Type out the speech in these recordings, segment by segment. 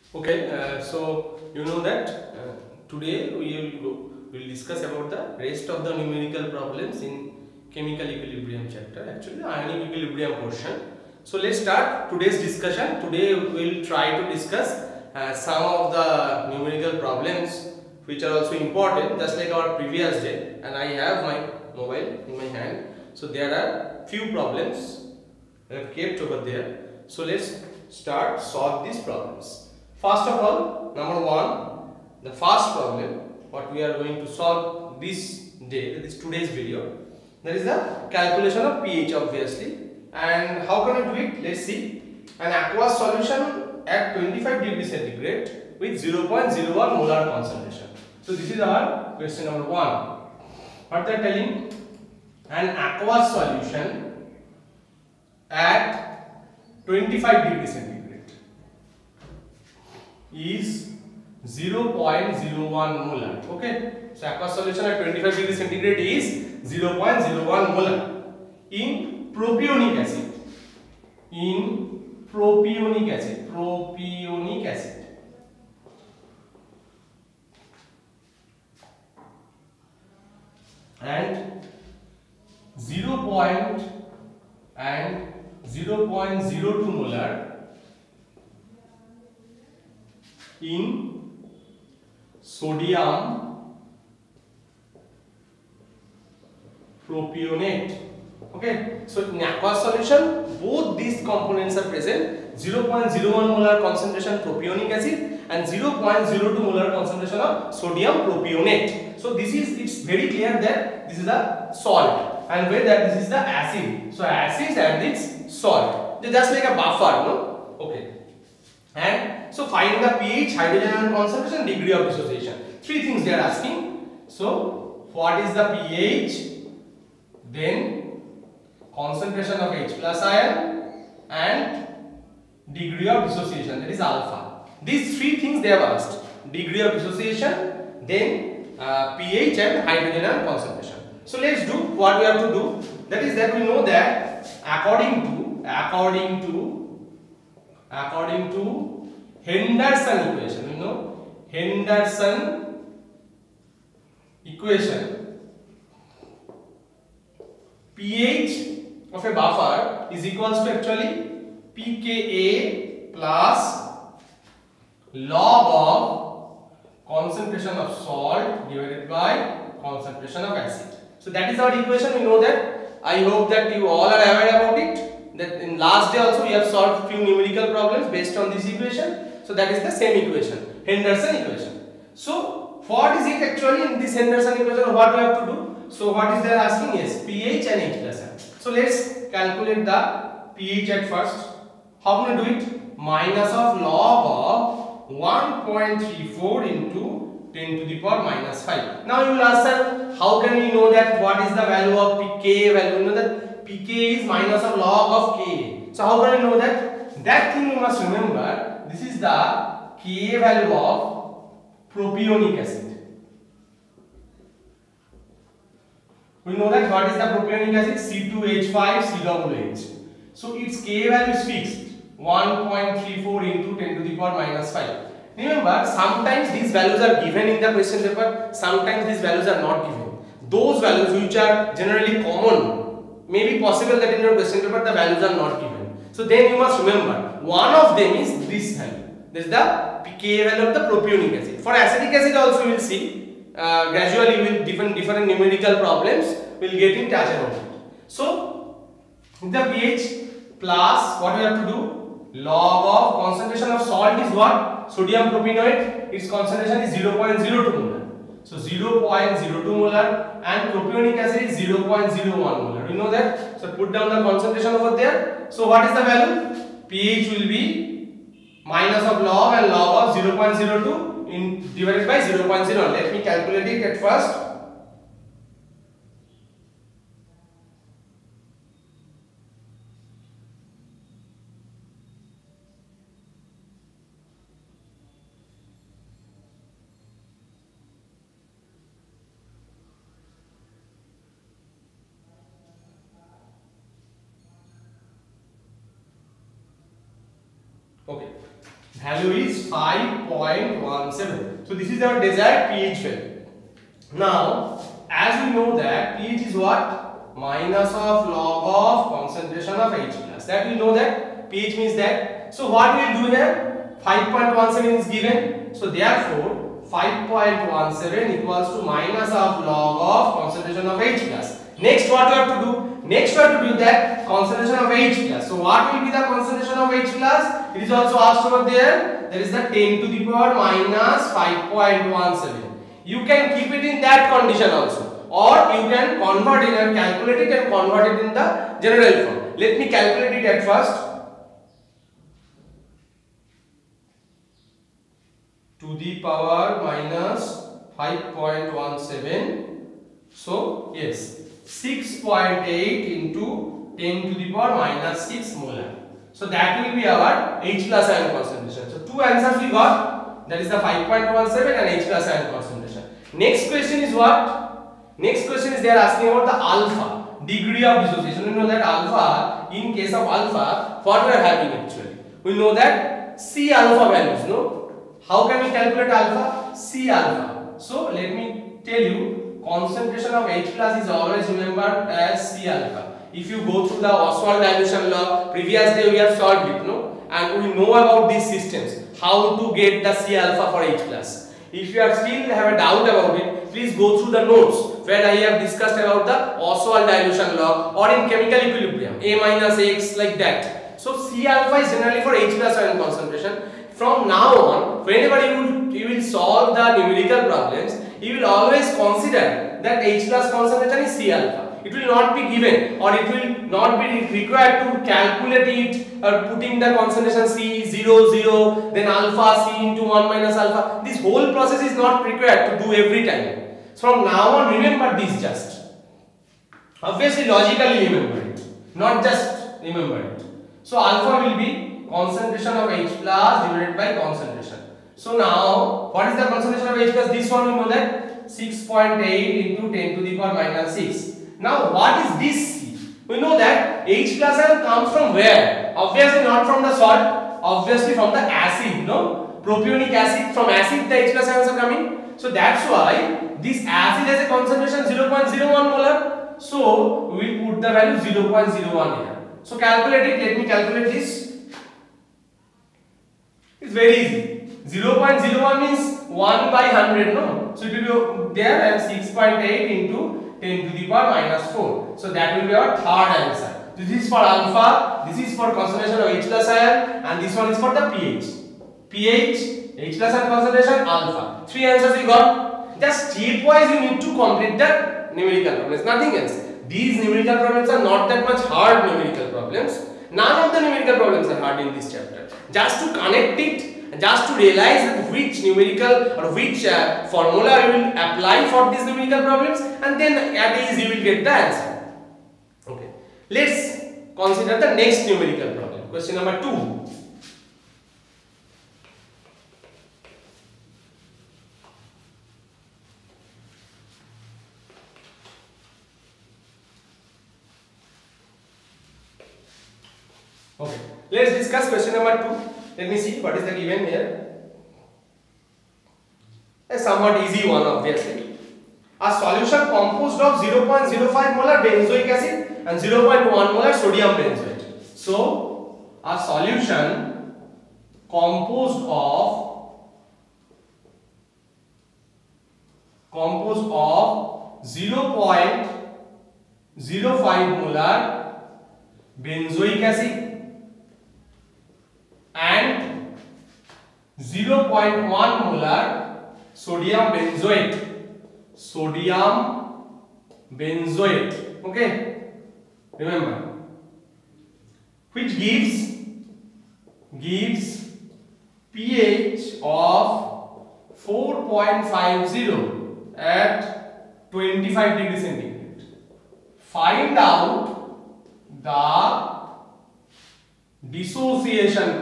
Okay, so you know that today we'll discuss about the rest of the numerical problems in chemical equilibrium chapter. Actually, the ionic equilibrium portion. So let's start today's discussion. Today we'll try to discuss some of the numerical problems which are also important, just like our previous day. And I have my mobile in my hand. So there are few problems I have kept over there. So let's start solve these problems. First of all, number one, the first problem what we are going to solve this day, this today's video, that is the calculation of pH obviously. And how can we do it? Let's see. An aqueous solution at 25 degrees centigrade with 0.01 molar concentration. So this is our question number one. What they are telling? An aqueous solution at 25 degrees centigrade is 0.01 molar. Okay, so aqueous solution at 25 degrees centigrade is 0.01 molar in propionic acid. In propionic acid, and 0.02 molar in sodium propionate. Okay, so in aqueous solution both these components are present, 0.01 molar concentration propionic acid and 0.02 molar concentration of sodium propionate. So this is, it's very clear that this is a salt and where that this is the acid. So acid and its salt, they just like a buffer, no? Okay. And so find the pH, hydrogen ion concentration, degree of dissociation. Three things they are asking. So what is the pH, then concentration of H plus ion and degree of dissociation, that is alpha. These three things they have asked. Degree of dissociation, then pH and hydrogen ion concentration. So let's do what we have to do. That is that we know that according to Henderson equation, you know Henderson equation, pH of a buffer is equals to actually pKa plus log of concentration of salt divided by concentration of acid. So that is our equation. We know that. I hope that you all are aware about it. That in last day also we have solved few numerical problems based on this equation. So that is the same equation, Henderson equation. So what is it actually in this Henderson equation? What we have to do? So what is they are asking? Yes, pH and H plus ion. So let's calculate the pH at first. How can we do it? Minus of log of 1.34 into 10 to the power minus 5. Now you will ask, sir, how can we know that what is the value of pK value? You know that pK is minus of log of Ka. So how can we know that? That thing you must remember. This is the Ka value of propionic acid. We know that what is the propionic acid? C2H5COOH. So its Ka value is fixed, 1.34 into 10 to the power minus 5. Remember, sometimes these values are given in the question paper, sometimes these values are not given. Those values which are generally common, may be possible that in your question paper the values are not given. So then you must remember, one of them is this value. This is the pKa value of the propionic acid. For acetic acid also we will see, gradually with different numerical problems we will get in touch about it. So the pH plus what we have to do? Log of concentration of salt is what? Sodium propionate, its concentration is 0.02 molar. So 0.02 molar and propionic acid is 0.01 molar. You know that? So put down the concentration over there. So what is the value? pH will be minus of log and log of 0.02 in divided by 0.0. Let me calculate it at first. Okay, Value is 5.17. So this is our desired pH value. Now, as we know that pH is what? Minus of log of concentration of H plus. That we know that pH means that. So what we will do here? 5.17 is given. So therefore 5.17 equals to minus of log of concentration of H plus. Next what we have to do? Next we have to do that concentration of H plus. So what will be the concentration of H plus? It is also asked over there. There is the 10 to the power minus 5.17. You can keep it in that condition also, or you can convert it and calculate it and convert it in the general form. Let me calculate it at first. To the power minus 5.17. So yes, 6.8 into 10 to the power minus 6 molar. So that will be our H plus ion concentration. So two answers we got. That is the 5.17 and H plus ion concentration. Next question is what? Next question is they are asking about the alpha, degree of dissociation. We know that alpha, in case of alpha, what we are having actually? We know that C alpha values, no? How can we calculate alpha? C alpha. So let me tell you, concentration of H plus is always remembered as C alpha. If you go through the Oswald dilution law, previous day we have solved it, no? And we know about these systems, how to get the C alpha for H plus. If you are still have a doubt about it, please go through the notes where I have discussed about the Oswald dilution law, or in chemical equilibrium, A minus X, like that. So C alpha is generally for H plus ion concentration. From now on, whenever you will solve the numerical problems, you will always consider that H plus concentration is C alpha. It will not be given, or it will not be required to calculate it, or putting the concentration C 0 0, then alpha C into 1 minus alpha. This whole process is not required to do every time. So from now on, remember this just. Obviously logically remember it, not just remember it. So alpha will be concentration of H plus divided by concentration. So now what is the concentration of H plus? This one we know that 6.8 into 10 to the power minus 6. Now what is this C? We know that H plus ion comes from where? Obviously not from the salt, obviously from the acid, no? Propionic acid, from acid the H plus ions are coming. So that's why this acid has a concentration 0.01 molar. So we will put the value 0.01 here. So calculate it, let me calculate this. It's very easy. 0.01 means 1 by 100, no? So it will be there, and 6.8 into 10 to the power minus 4. So that will be our third answer. This is for alpha, this is for concentration of H plus ion, and this one is for the pH. pH, H plus ion concentration, alpha. Three answers we got. Just stepwise you need to complete the numerical problems, nothing else. These numerical problems are not that much hard numerical problems. None of the numerical problems are hard in this chapter. Just to connect it, just to realize which numerical or which formula you will apply for these numerical problems, and then at ease you will get the answer. Okay. Let's consider the next numerical problem. Question number 2. Okay, let's discuss question number 2. Let me see what is the given here. A somewhat easy one, obviously. A solution composed of 0.05 molar benzoic acid and 0.1 molar sodium benzoate. So, a solution composed of 0.05 molar benzoic acid and 0.1 molar sodium benzoate, okay, remember, which gives pH of 4.50 at 25 degrees centigrade. Find out the dissociation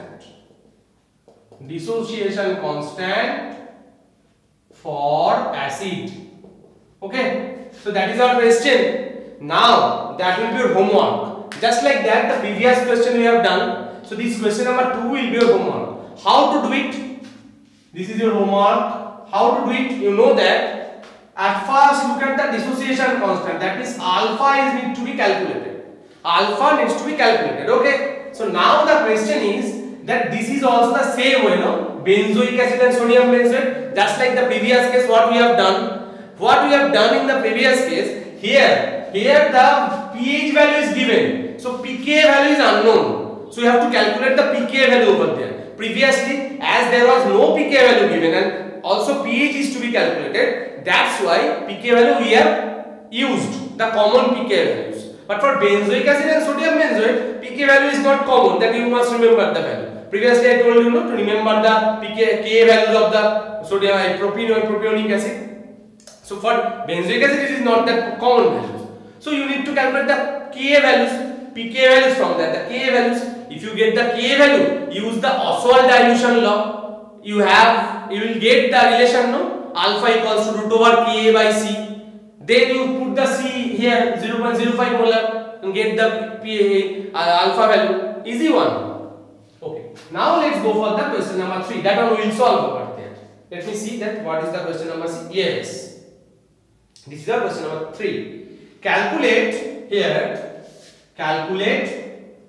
constant for acid. Okay, so that is our question. Now that will be your homework. Just like that the previous question we have done. So this question number 2 will be your homework. How to do it? This is your homework. How to do it? You know that at first look at the dissociation constant. That means alpha is need to be calculated. Alpha needs to be calculated. Okay. So now the question is that this is also the same way, no? Benzoic acid and sodium benzoate. Just like the previous case, what we have done. What we have done in the previous case. Here the pH value is given. So pK value is unknown. So you have to calculate the pK value over there. Previously, as there was no pK value given and also pH is to be calculated, that's why pK value we have used the common pK values. But for benzoic acid and sodium benzoate, pK value is not common. That you must remember the value. Previously, I told you to remember the K values of the sodium, propene or propionic acid. So for benzoic acid, it is not that common values. So you need to calculate the K values, pK values from that. The K values. If you get the K value, use the Oswald dilution law. You will get the relation, no? Alpha equals to root over Ka by C. Then you put the C here 0.05 molar and get the alpha value. Easy one. Okay. Now let's go for the question number 3. That one we will solve over there. Let me see that what is the question number 6. Yes. This is the question number 3. Calculate here. Calculate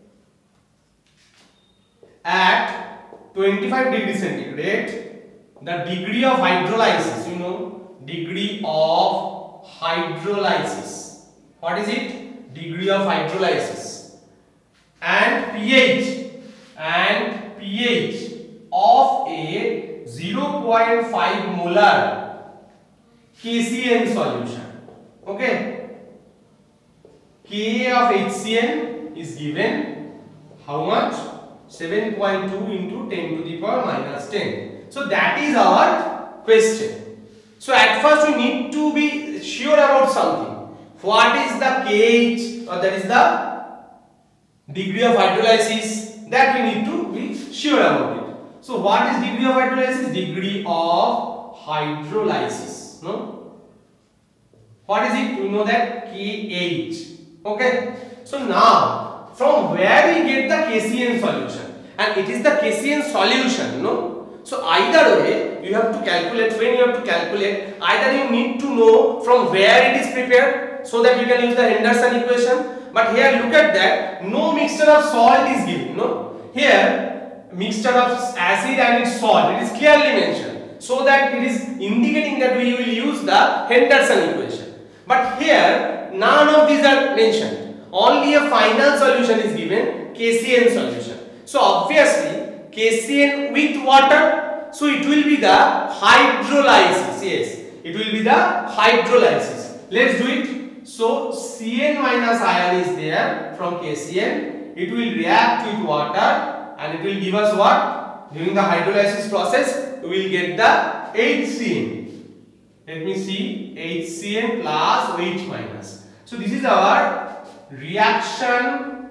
at 25 degrees centigrade the degree of hydrolysis. You know, degree of hydrolysis. What is it? Degree of hydrolysis. And pH of a 0.5 molar KCN solution. Okay. Ka of HCN is given how much? 7.2 into 10 to the power minus 10. So that is our question. So at first we need to be sure about something. What is the KH, or that is the degree of hydrolysis, that we need to be sure about it. So what is degree of hydrolysis? Degree of hydrolysis. No? What is it? We know that KH. Okay. So now from where we get the KCN solution, and it is the KCN solution, no? So either way you have to calculate. When you have to calculate, either you need to know from where it is prepared so that you can use the Henderson equation. But here look at that, no mixture of salt is given, no? Here mixture of acid and its salt, it is clearly mentioned, so that it is indicating that we will use the Henderson equation. But here none of these are mentioned. Only a final solution is given, KCN solution. So obviously KCN with water, so it will be the hydrolysis. Yes, it will be the hydrolysis. Let's do it. So Cn minus ion is there from KCN. It will react with water and it will give us what? During the hydrolysis process, we will get the HCN. Let me see, HCN plus OH minus. So this is our reaction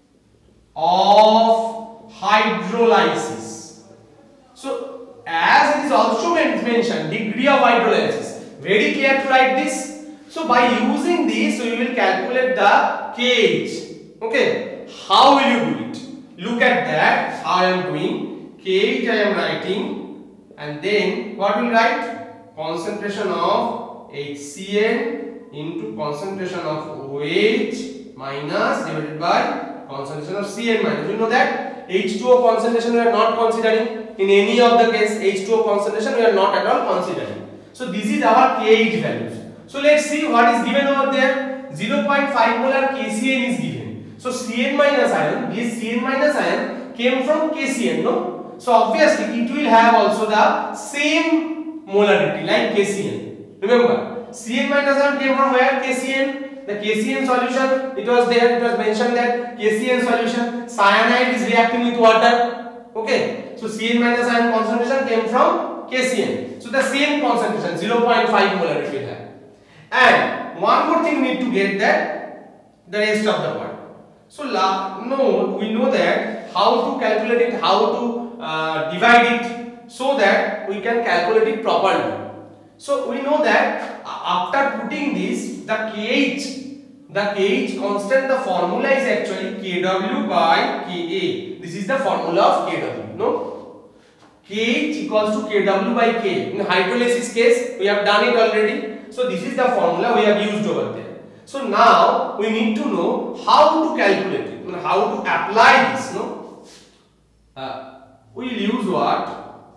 of hydrolysis. So as it is also mentioned, degree of hydrolysis, very clear to write this. So by using this, we will calculate the KH. Okay, how will you do it? Look at that, how I am doing. KH I am writing, and then what will write? Concentration of HCN into concentration of OH minus divided by concentration of Cn minus. You know that H2O concentration we are not considering in any of the case. H2O concentration we are not at all considering. So this is our KH values. So let's see what is given over there. 0.5 molar KCN is given. So Cn minus ion, this Cn minus ion came from KCN, no? So obviously it will have also the same molarity like KCN. Remember, Cn minus ion came from where? KCN. The KCN solution, it was there, it was mentioned that KCN solution, cyanide is reacting with water. Okay, so Cn minus ion concentration came from KCN. So the same concentration, 0.5 molar it will have. And one more thing we need to get that the rest of the part. So no, we know that how to calculate it, how to divide it, so that we can calculate it properly. So we know that after putting this, the KH constant, the formula is actually Kw by Ka. This is the formula of Kw, no? KH equals to KW by K. In hydrolysis case, we have done it already. So this is the formula we have used over there. So now we need to know how to calculate it, how to apply this. No, we will use what?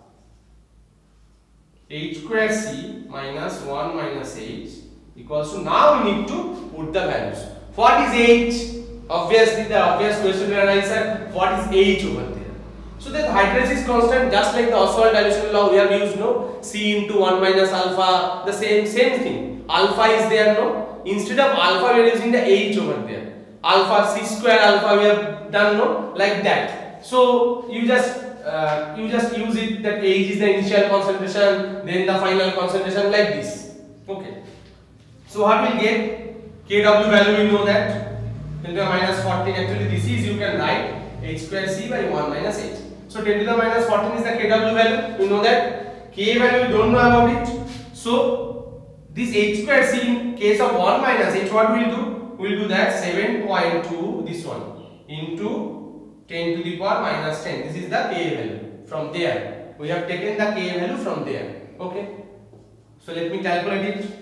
H square C minus 1 minus H equals to, now we need to put the values. What is H? Obviously the obvious question will arise, what is H over there? So the hydrolysis constant, just like the Ostwald dilution law we have used, no, C into 1 minus alpha, the same thing. Alpha is there, no, instead of alpha we are using the H over there. Alpha, C square alpha we have done, no, like that. So you just use it that H is the initial concentration, then the final concentration, like this. Okay. So what we get? KW value we know that 10 to the minus 14. Actually this is, you can write H square C by 1 minus H. So 10 to the minus 14 is the KW value. We know that. K value we don't know about it. So this H square C in case of 1 minus H, what we will do? We will do that 7.2 this one into 10 to the power minus 10. This is the K value. From there we have taken the K value from there. Okay. So let me calculate it.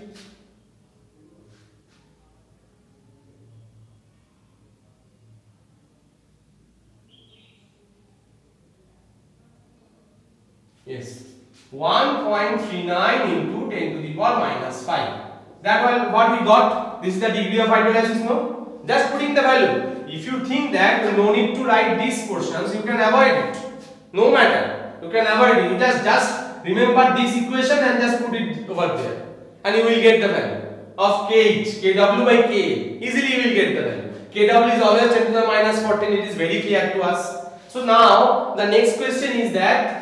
Yes, 1.39 into 10 to the power minus 5. That one what we got. This is the degree of hydrolysis, no? Just putting the value. If you think that you no need to write these portions, you can avoid it. No matter, you can avoid it. You just remember this equation and just put it over there, and you will get the value of KH, KW by K. Easily you will get the value. KW is always 10 to the minus 14. It is very clear to us. So now the next question is that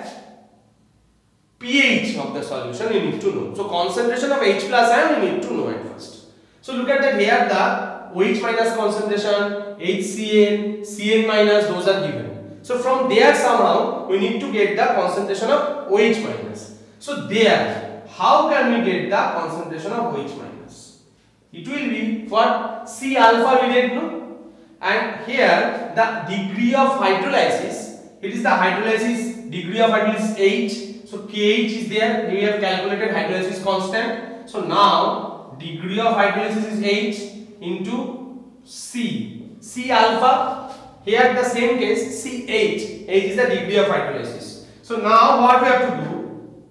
pH of the solution you need to know. So concentration of H plus ion you need to know at first. So look at that here, the OH minus concentration, HCN, Cn minus, those are given. So from there somehow we need to get the concentration of OH minus. So there, how can we get the concentration of OH minus? It will be what? C alpha we did, no? And here the degree of hydrolysis, it is the hydrolysis degree of hydrolysis H. So KH is there, we have calculated hydrolysis constant. So now degree of hydrolysis is H into C. C alpha, here the same case CH. H is the degree of hydrolysis. So now what we have to do?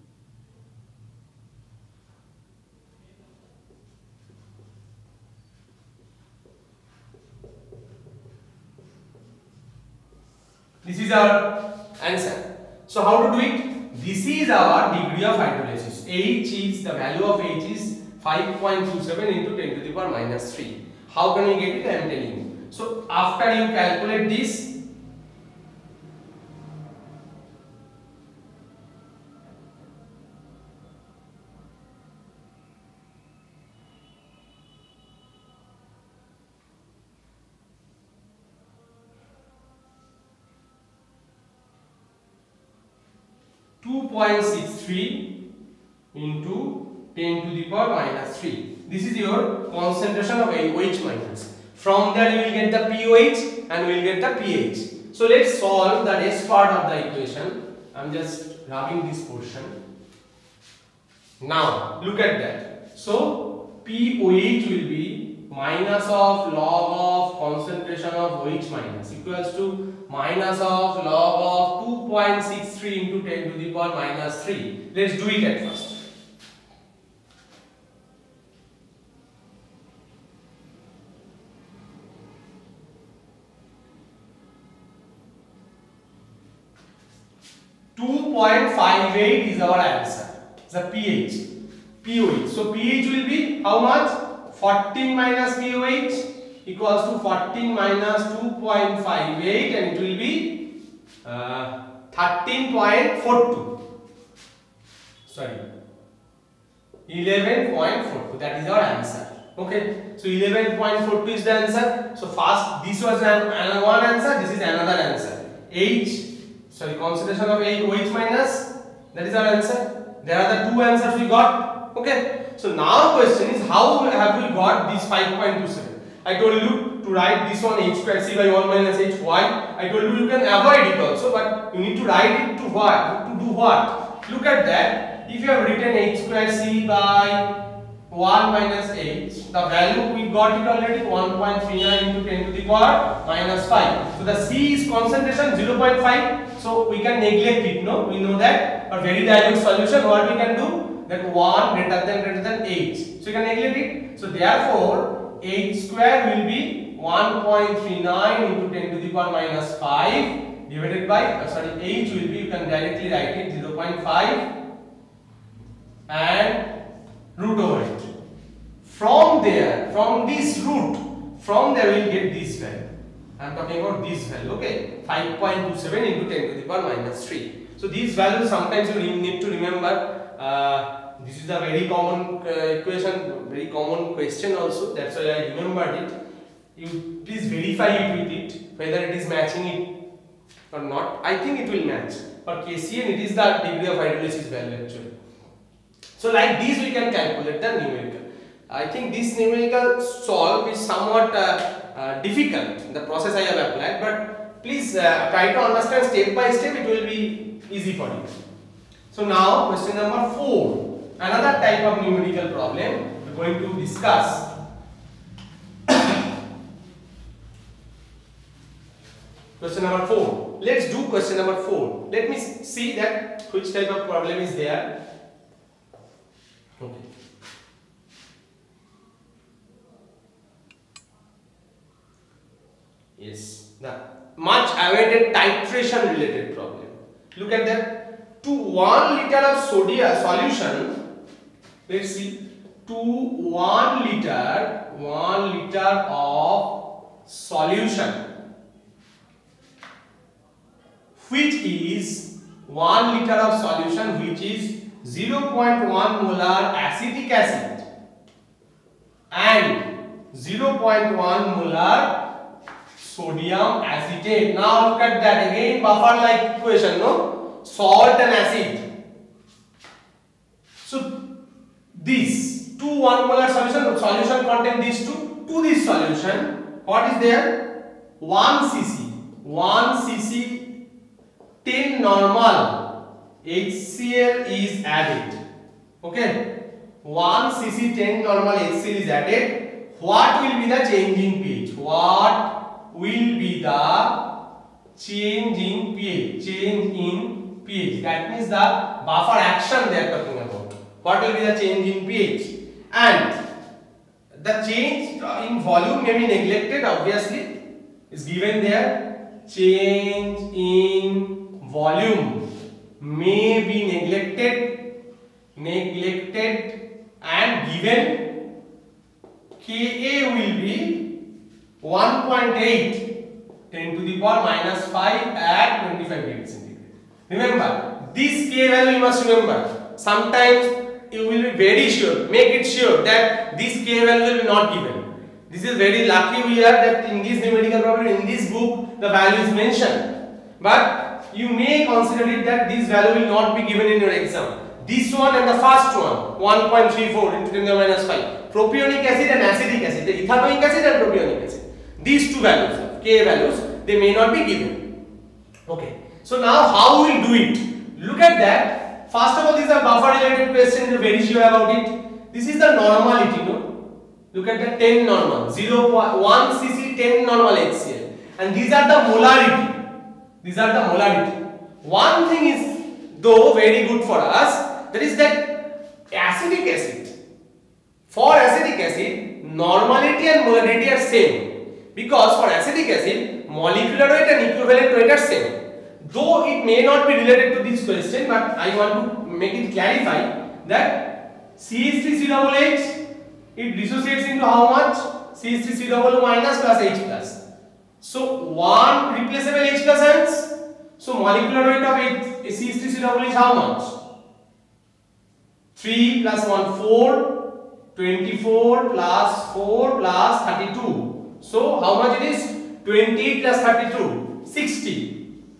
This is our answer. So how to do it? This is our degree of hydrolysis. H is, the value of H is 5.27 into 10 to the power minus 3. How can we get it? I am telling you. So after you calculate this, .63 into 10 to the power minus 3. This is your concentration of OH minus. From there you will get the POH and we will get the pH. So let's solve the rest part of the equation. I am just rubbing this portion. Now look at that. So POH will be minus of log of concentration of OH minus equals to minus of log of 2.63 into 10 to the power minus 3. Let's do it at first. .58 is our answer. The pH. POH. So pH will be how much? 14 minus POH equals to 14 minus 2.58 and it will be 13.42. Sorry, 11.42. That is our answer. Okay, so 11.42 is the answer. So first this was another one answer. This is another answer. Concentration of OH minus. That is our answer. There are the two answers we got. Okay. So now question is, how have we got this 5.27? I told you to write this one h square c by 1 minus h. Why? I told you can avoid it also, but you need to write it to what? To do what? Look at that. If you have written h square c by 1 minus h, the value we got it already, 1.39 into 10 to the power minus 5. So the c is concentration 0.5. So we can neglect it. No, we know that. For very dilute solution, what we can do? That 1 greater than h. So you can neglect it. So therefore, h square will be 1.39 into 10 to the power minus 5 divided by h will be, you can directly write it 0.5 and root over it. From there, from this root, from there we will get this value. I am talking about this value, okay? 5.27 into 10 to the power minus 3. So these values sometimes you need to remember. This is a very common equation, very common question also. That's why I remembered it. You please verify it with it, whether it is matching it or not. I think it will match. For KCN, it is the degree of hydrolysis value actually. So like this we can calculate the numerical. I think this numerical solve is somewhat difficult. The process I have applied, but please try to understand step by step. It will be easy for you. So now question number 4. Another type of numerical problem we are going to discuss. Question number 4. Let's do question number 4. Let me see that which type of problem is there. Okay. Yes, the much awaited titration related problem. Look at that. To 1 liter of sodium solution, let's see, to 1 liter of solution, which is 1 liter of solution which is 0.1 molar acetic acid and 0.1 molar sodium acetate. Now look at that again, buffer like equation, no? Salt and acid. So this 2 1 molar solution contain these two. To this solution, what is there? 1 cc 10 normal HCl is added. Okay, 1 cc 10 normal HCl is added. What will be the change in pH? What will be the change in pH? Change in pH. That means the buffer action they are talking about. What will be the change in pH? And the change in volume may be neglected. Obviously, is given there. Change in volume may be neglected and given Ka will be 1.8 10 to the power minus 5 at 25 degrees centigrade. Remember, this K value you must remember. Sometimes you will be very sure, make it sure that this K value will be not given. This is very lucky we are that in this numerical problem, in this book, the value is mentioned. But you may consider it that this value will not be given in your exam. This one and the first one, 1.34 into 10 to the minus 5. Propionic acid and acetic acid, the ethanoic acid and propionic acid. These two values, K values, they may not be given. Okay. So now how we will do it? Look at that. First of all, these are buffer related questions, you are very sure about it. This is the normality, no? Look at the 10 normal, 1 cc 10 normal HCl. And these are the molarity. These are the molarity. One thing is though very good for us, that is that acetic acid. For acetic acid, normality and molarity are same. Because for acetic acid, molecular weight and equivalent weight are same. Though it may not be related to this question, but I want to make it clarify that CH3COOH, it dissociates into how much? CH3COO minus plus H plus. So 1 replaceable H plus ends. So molecular weight of CH3COO is how much? 3 plus 1 4, 24 plus 4 plus 32. So how much it is? 20 plus 32, 60.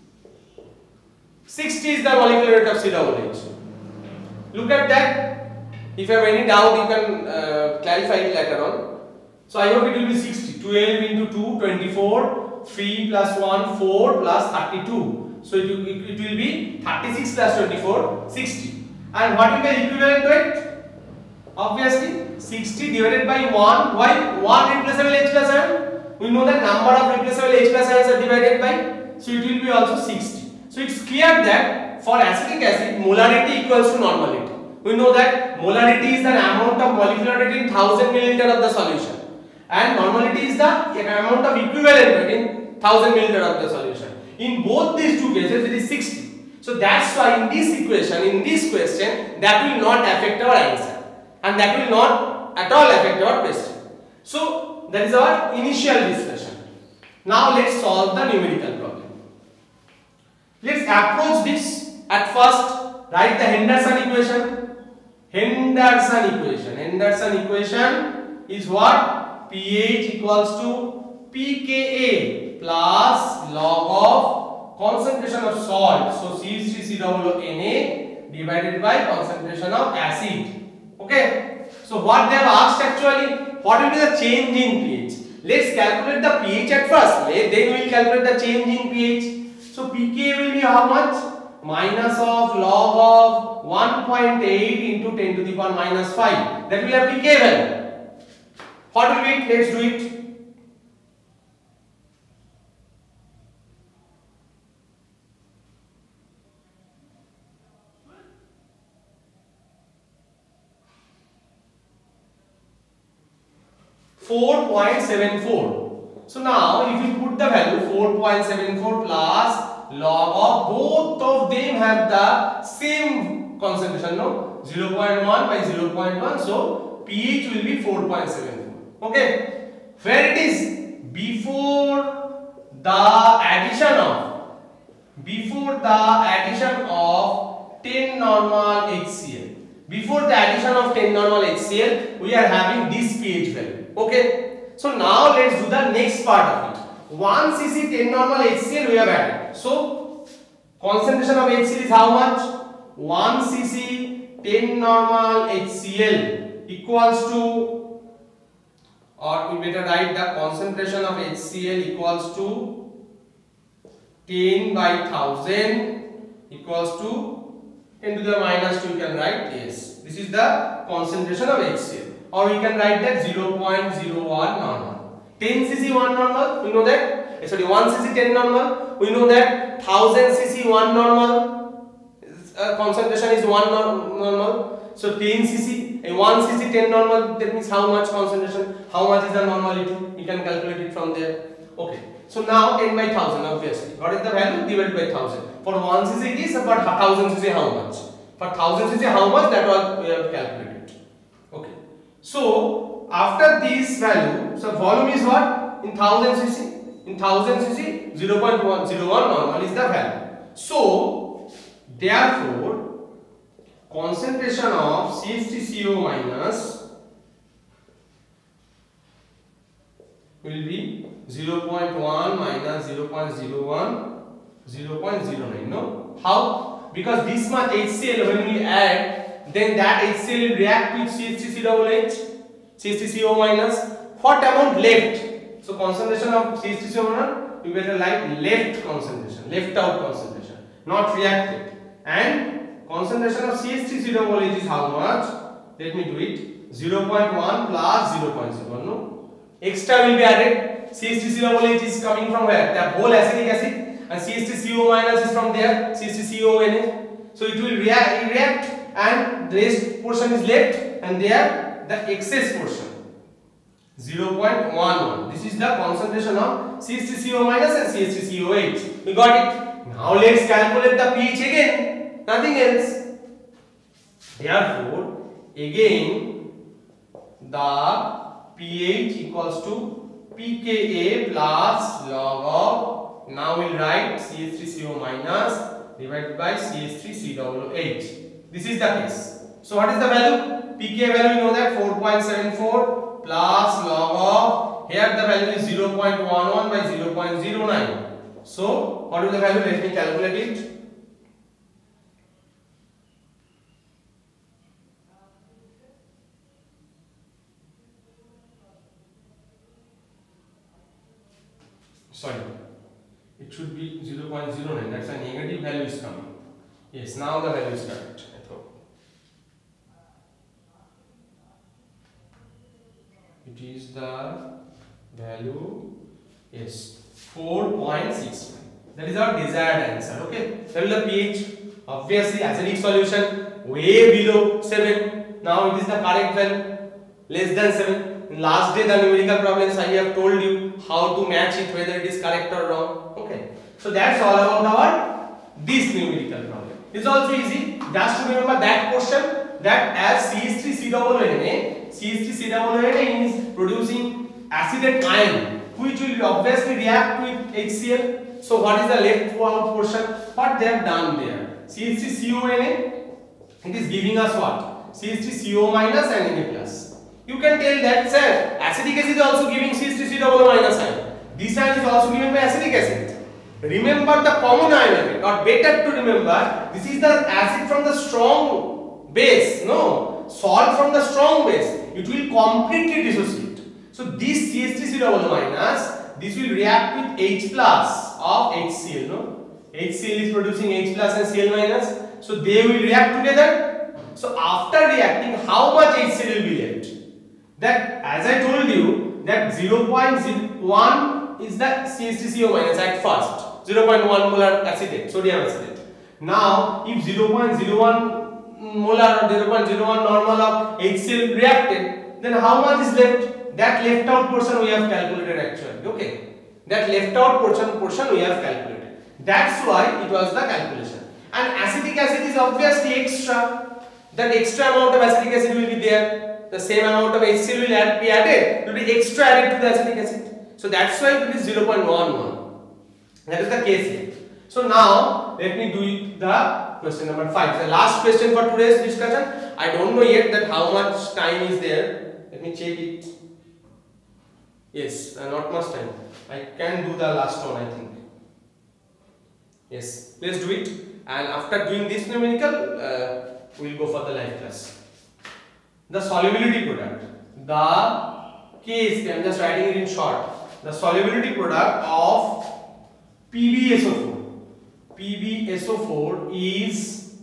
60 is the molecular weight of COOH. Look at that. If you have any doubt, you can clarify it later on. So I hope it will be 60. 12 into 2, 24, 3 plus 1, 4 plus 32. So it will be 36 plus 24, 60. And what will be the equivalent to it? Obviously 60 divided by 1. Why? 1 replaceable H plus 7. We know that number of replaceable H plus 7 are divided by. So it will be also 60. So it's clear that for acetic acid, molarity equals to normality. We know that molarity is the amount of molecular weight in 1000 milliliter of the solution, and normality is the amount of equivalent weight in 1000 milliliter of the solution. In both these two cases, it is 60. So that's why in this equation, in this question, that will not affect our answer, and that will not at all affect our question. So that is our initial discussion. Now let's solve the numerical problem. Let's approach this at first. Write the Henderson equation. Henderson equation is what? pH equals to pKa plus log of concentration of salt. So CH3COONA divided by concentration of acid. Okay. So what they have asked actually, what will be the change in pH? Let's calculate the pH at first. Then we will calculate the change in pH. So pKa will be how much? Minus of log of 1.8 into 10 to the power minus 5. That will have pK value. What will be it? Let's do it. .74. So now if you put the value 4.74 plus log of, both of them have the same concentration, no? 0.1 by 0.1, so pH will be 4.74. Okay, where it is before the addition of 10 normal HCl. Before the addition of 10 normal HCl, we are having this pH value. Okay, so now let's do the next part of it. 1 cc 10 normal HCl we have added. So concentration of HCl is how much? 1 cc 10 normal HCl equals to, or we better write the concentration of HCl equals to 10 by 1000 equals to 10 to the minus 2. You can write, yes, this is the concentration of HCl, or we can write that 0.01 normal. 10 cc 1 normal, we know that. Sorry, 1 cc 10 normal, we know that. 1000 cc 1 normal, concentration is 1 normal. So 10 cc, 1 cc 10 normal, that means how much concentration, how much is the normality, we can calculate it from there. Okay, so now 10 by 1000, obviously. What is the value? Divided by 1000. For 1 cc it is, but 1000 cc how much? For 1000 cc how much, that was we have calculated. Okay, so after this value, so volume is what? In 1000 cc. In 1000 cc, 0.101 normal is the value. So therefore, concentration of CH3CO minus will be 0.1 minus 0.01, 0.09. No? How? Because this much HCl when we add, then that HCl will react with CH3COOH, CH3CO minus. What amount left? So concentration of CH3CO minus, we better like left concentration, left out concentration, not reacted. And concentration of CH3COOH is how much? Let me do it. 0.1 plus 0.01. No? Extra will be added. CH3COOH is coming from where? The whole acetic acid. And CH3CO minus is from there, CH3COONA. So it will react and the rest portion is left, and there the excess portion 0.11. This is the concentration of CH3CO minus and CH3COH. We got it. Now let's calculate the pH again. Nothing else. Therefore, again the pH equals to pKa plus log of, now we'll write CH3CO minus divided by CH3COOH. This is the case. So what is the value? pKa value, we know that 4.74 plus log of, here the value is 0.11 by 0.09. So what is the value? Let me calculate it. should be 0.09. That's a negative value is coming. Yes, now the value is correct. I thought it is the value. Yes, 4.65. That is our desired answer. Okay. Tell the pH. Obviously, acidic solution way below 7. Now it is the correct value, less than 7. In last day the numerical problems I have told you how to match it, whether it is correct or wrong. Okay. So that's all about our this numerical problem. It's also easy. Just to remember that question, that as CH3COONA, CH3COONA is producing acetate ion, which will obviously react with HCl. So what is the left out portion? What they have done there? CH3CONA, it is giving us what? CH3CO minus and Na plus. You can tell that, sir, acetic acid is also giving CH3COO minus ion. This ion is also given by acetic acid. Remember the common ion effect, or better to remember, this is the acid from the strong base, no, salt from the strong base. It will completely dissociate. So this CH3COO minus, this will react with H plus of HCl, no? HCl is producing H plus and Cl minus, so they will react together. So after reacting, how much HCl will be left? That, as I told you, that 0.01 is the CH3CO minus at first, 0.1 molar acetate, sodium acetate. Now, if 0.01 molar or 0.01 normal of HCl reacted, then how much is left? That left out portion we have calculated actually. Okay, that left out portion we have calculated. That's why it was the calculation. And acetic acid is obviously extra. That extra amount of acetic acid will be there. The same amount of HCl will be added. It will be extra added to the acetic acid. So that's why it is 0.11. That is the case here. So now let me do the question number 5. The last question for today's discussion. I don't know yet that how much time is there. Let me check it. Yes, not much time. I can do the last one, I think. Yes, let's do it. And after doing this numerical, we'll go for the live class. The solubility product. The case, I'm just writing it in short. The solubility product of PbSO4. PbSO4 is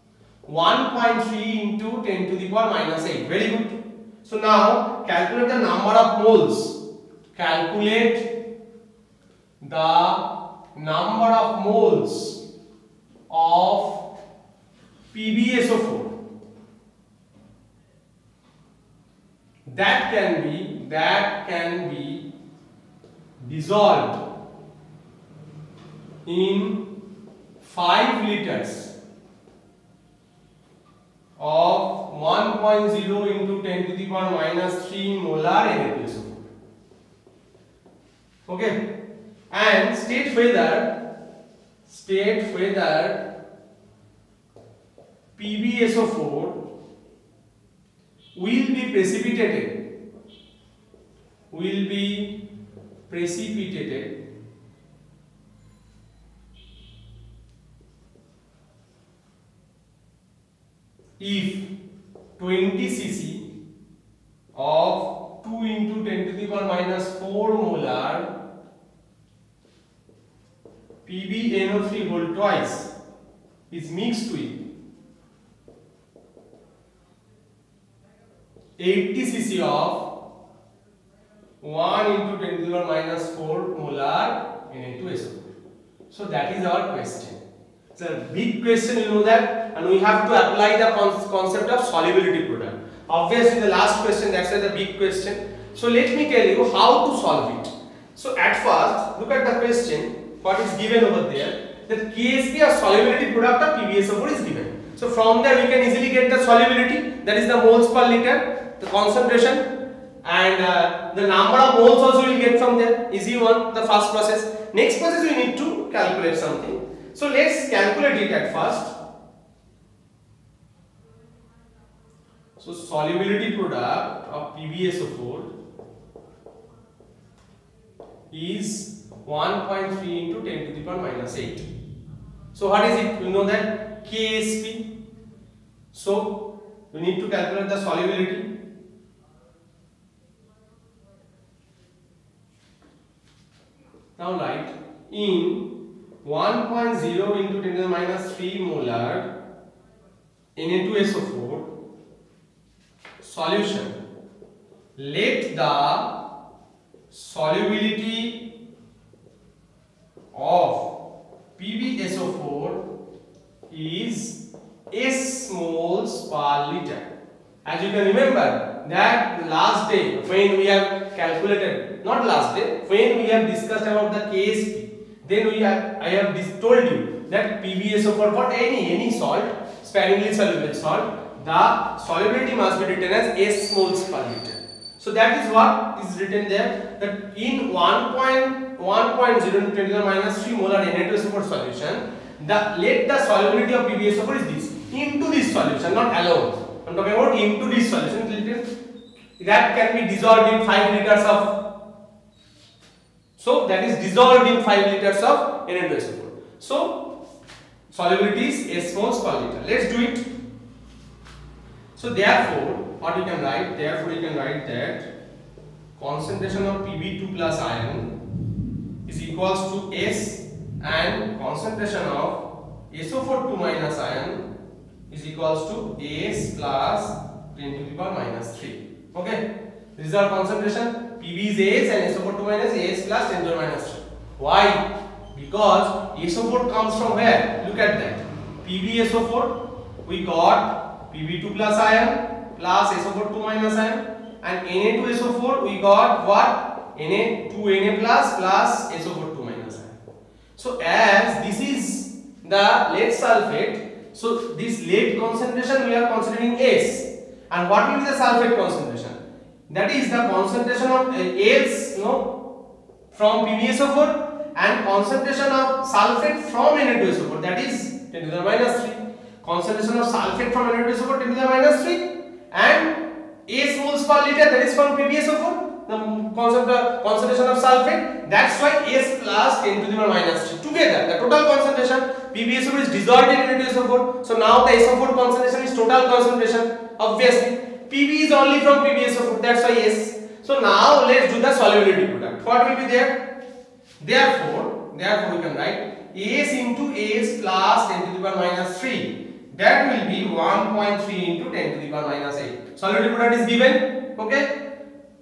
1.3 into 10 to the power minus 8. Very good. So now calculate the number of moles. Calculate the number of moles of PbSO4 that can be dissolved in 5 liters of 1.0 into 10 to the power minus 3 molar NaPlSO4. Okay, and state whether PbSO4 will be precipitated if 20 cc of 2 into 10 to the power minus 4 molar PbNO3 whole twice is mixed with 80 cc of 1 into 10 to the power minus 4 molar Na2SO4. So that is our question. It's a big question, you know that, and we have to apply the concept of solubility product. Obviously the last question, that's the big question. So let me tell you how to solve it. So at first, look at the question. What is given over there? That KSP or solubility product of PbSO4 is given. So from there we can easily get the solubility, that is the moles per liter, the concentration, and the number of moles also we will get from there. Easy one, the first process. Next process we need to calculate something. So let's calculate it at first. So solubility product of PbSO4 is 1.3 into 10 to the power minus 8. So what is it? You know that KSP. So we need to calculate the solubility. Now write in 1.0 into 10 to the minus 3 molar Na2SO4 solution. Let the solubility of PbSO4 is S moles per liter. As you can remember that last day when we have calculated, not last day, when we have discussed about the KSP, then I have told you that PbSO4 for any salt, sparingly soluble salt, the solubility must be written as S moles per liter. So that is what is written there, that in 1.0 to 10 to the minus 3 molar Na2SO4 solution, let the solubility of PbSO4 is this, into this solution, not alone. I am talking about into this solution, that can be dissolved in 5 liters of, so that is dissolved in 5 liters of Na2SO4. So solubility is S moles per liter. Let's do it. So therefore, what you can write? Therefore, you can write that concentration of Pb2 plus ion is equals to S, and concentration of SO4 2 minus ion is equals to S plus 10 to the power minus 3. Okay, this is our concentration. Pb is S and SO4 2 minus S plus 10 to the minus 3. Why? Because SO4 comes from where? Look at that. PbSO4, we got Pb2 plus ion plus SO4 2 minus ion, and Na2SO4 we got what? Na2Na plus SO4 2 minus ion. So as this is the lead sulfate, so this lead concentration we are considering S, and what will be the sulfate concentration? That is the concentration of S from PbSO4 and concentration of sulfate from Na2SO4, that is 10 to the minus 3. Concentration of sulfate from Na2SO4 10 to the minus 3, and S moles per liter, that is from PbSO4, the concentration of sulfate, that's why S plus 10 to the minus 3. Together, the total concentration, PbSO4 is dissolved in Na2SO4, so now the SO4 concentration is total concentration. Obviously, Pb is only from PbSO4, that's why S. So now let's do the solubility product. What will be there? Therefore, we can write S into S plus 10 to the power minus 3. That will be 1.3 into 10 to the power minus 8. Solubility product is given, okay?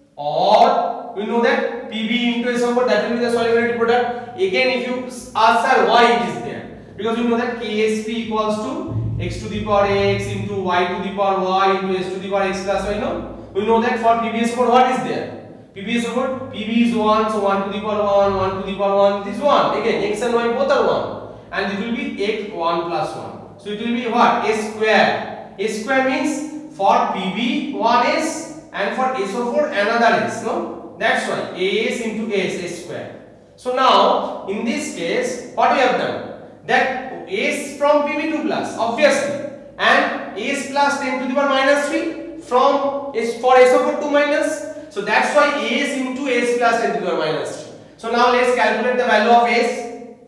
Or we know that Pb into SO4, that will be the solubility product. Again, if you ask sir why it is there, because we know that KSP equals to x to the power x into y to the power y into s to the power x plus y. We know that for PbSO4 what is there? PbSO4, Pb is 1, so 1 to the power 1, 1 to the power 1, this is 1. Again, x and y both are 1, and it will be x 1 plus 1. So it will be what? S square. S square means for Pb 1s and for SO4 another s. No, that's why S into S square. So now in this case, what we have done? That S from Pb2 plus obviously, and S plus 10 to the power minus 3 from S for SO4 2 minus. So that's why S into S plus 10 to the power minus 3. So now let's calculate the value of S.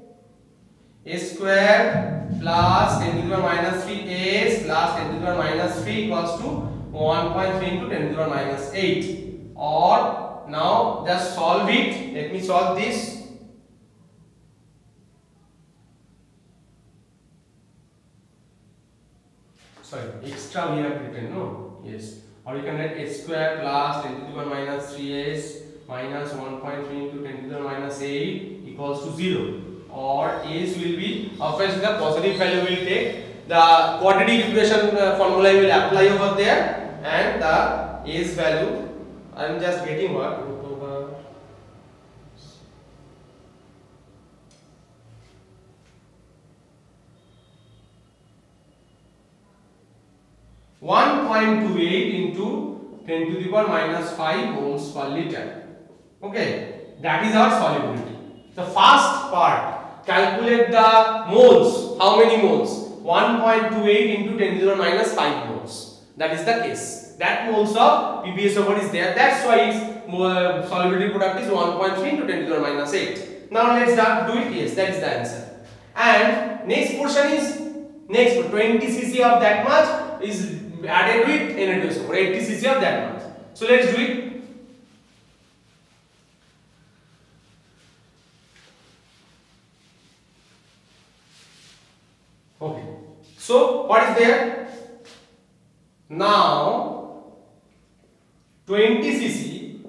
S square plus 10 to the power minus 3 S plus 10 to the power minus 3 equals to 1.3 into 10 to the power minus 8. Or now just solve it. Let me solve this. Sorry, extra we have written, no? Yes. Or you can write S square plus 10 to the power minus 3S minus 1.3 into 10 to the power minus 8 equals to 0. Or S will be, obviously the positive value will take, the quadratic equation formula will apply over there, and the S value, I am just getting what? 1.28 into 10 to the power minus 5 moles per liter. Okay, that is our solubility. The first part, calculate the moles. How many moles? 1.28 into 10 to the power minus 5 moles. That is the case. That moles of PbSO4 is there. That's why its solubility product is 1.3 into 10 to the power minus 8. Now let's do it. Yes, that is the answer. And next portion is, next 20 cc of that much is added with Na2SO4, 80 cc of that much. So let's do it. Okay. So what is there? Now 20 cc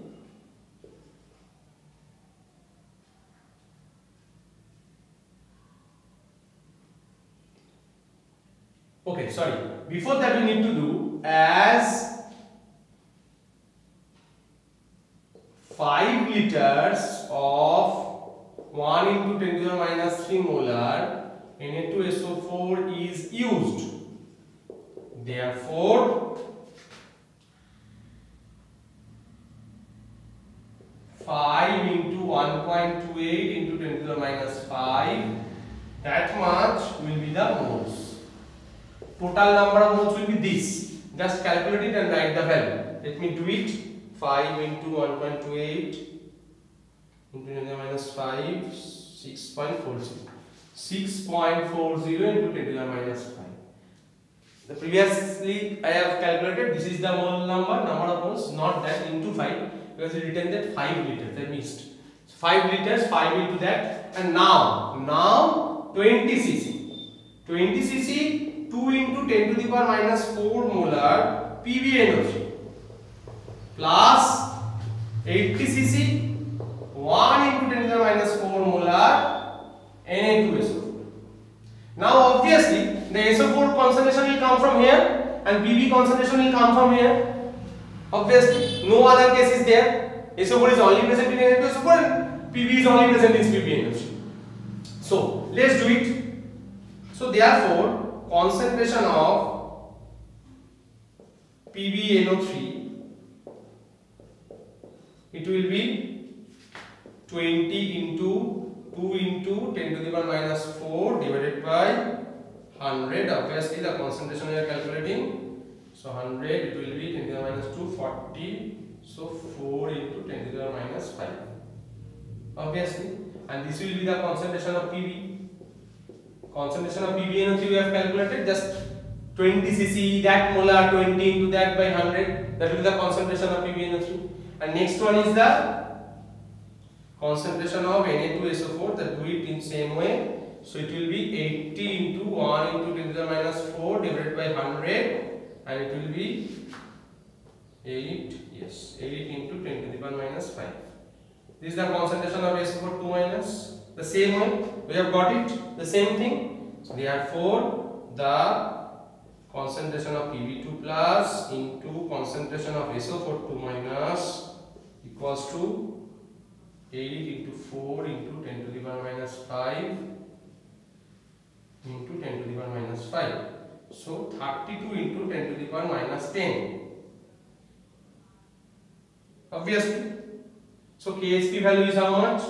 okay, sorry. Before that we need to do as 5 liters of 1 into 10 to the minus 3 molar Na2SO4 is used. Therefore, 5 into 1.28 into 10 to the minus 5, that much will be the moles. Total number of moles will be this. Just calculate it and write the value. Let me do it. 5 into 1.28 into 10 to the minus 5, 6.40. 6.40 into 10 to the minus 5. The previously I have calculated, this is the mole number of moles, not that into 5, because it written that 5 liters, I missed. So 5 liters, 5 into that, and now 20 cc. 20 cc, 2 into 10 to the power minus 4 molar PbNO3 plus 80 cc, 1 into 10 to the minus 4 molar Na2SO4. Now obviously the SO4 concentration will come from here and Pb concentration will come from here. Obviously no other case is there. SO4 is only present in Na2SO4 and Pb is only present in PbNO3. So let's do it. So therefore concentration of PbNO3, it will be 20 into 2 into 10 to the power minus 4 divided by 100. Obviously the concentration we are calculating. So 100, it will be 10 to the minus 2, 40. So 4 into 10 to the power minus 5. Obviously. And this will be the concentration of Pb. Concentration of PbNO3 we have calculated. Just 20 cc, that molar, 20 into that by 100. That will be the concentration of PbNO3. And next one is the concentration of Na2SO4, that do it in same way. So it will be 80 into 1 into 10 to the minus 4 divided by 100, and it will be 8 into 10 to the power minus 5. This is the concentration of SO4 2 minus. The same way we have got it, the same thing. So therefore the concentration of Pb2 plus into concentration of SO4 2 minus equals to 8 into 4 into 10 to the power minus 5 into 10 to the power minus 5. So 32 into 10 to the power minus 10. Obviously. So KSP value is how much?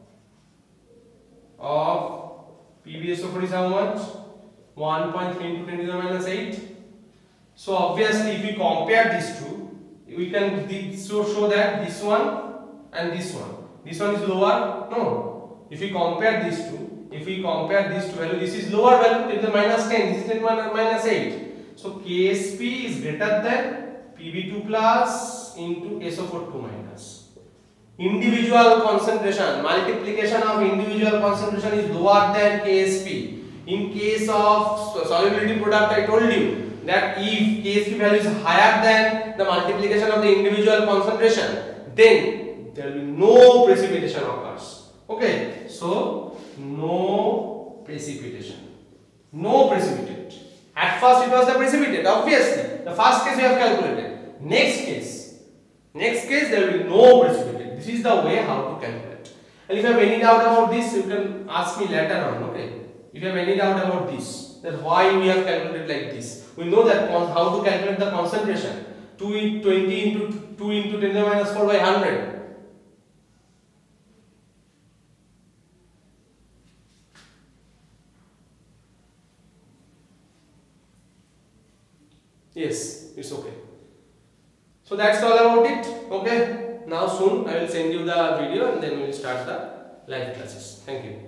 Of PbSO4 is how much? 1.3 into 10 to the minus 8. So obviously if we compare these two, we can show that this one and this one. This one is lower? No. If we compare these two value, this is lower value, it is minus 10, this is minus 8. So KSP is greater than Pb2 plus into SO4 2 minus. Individual concentration, multiplication of individual concentration is lower than KSP. In case of solubility product, I told you that if KSP value is higher than the multiplication of the individual concentration, then there will be no precipitation occurs. Okay, so no precipitation, no precipitate. At first it was the precipitate, obviously. The first case we have calculated. Next case there will be no precipitate. This is the way how to calculate. And if you have any doubt about this, you can ask me later on. Okay, if you have any doubt about this, that why we have calculated like this, we know that how to calculate the concentration. 20 into 2 into 10 to the minus 4 by 100. Yes, it's okay. So that's all about it. Okay. Now soon I will send you the video and then we will start the live classes. Thank you.